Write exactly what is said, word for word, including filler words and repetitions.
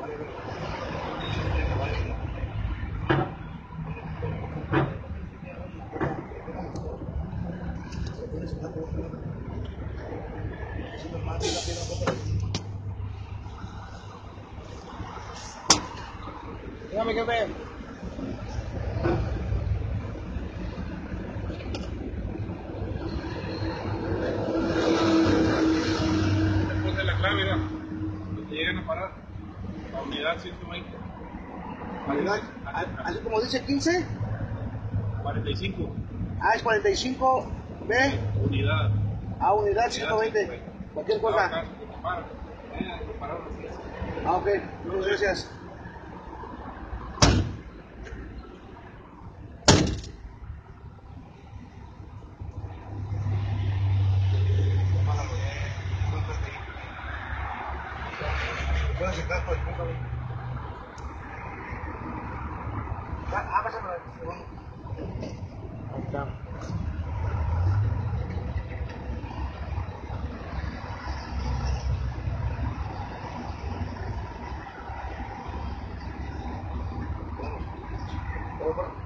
Dígame, jefe. Después de la clave, mira, que te llegan a parar. La unidad ciento veinte. Unidad, así como dice quince. cuarenta y cinco. Ah, es cuarenta y cinco B. Unidad. A unidad ciento veinte. Cualquier cosa. Ah, que te paran. Eh, te pararon así. Ah, ok. Muchas gracias. Puedes sacar por el punto. Ah, pásamelo. Ahí está. Bueno,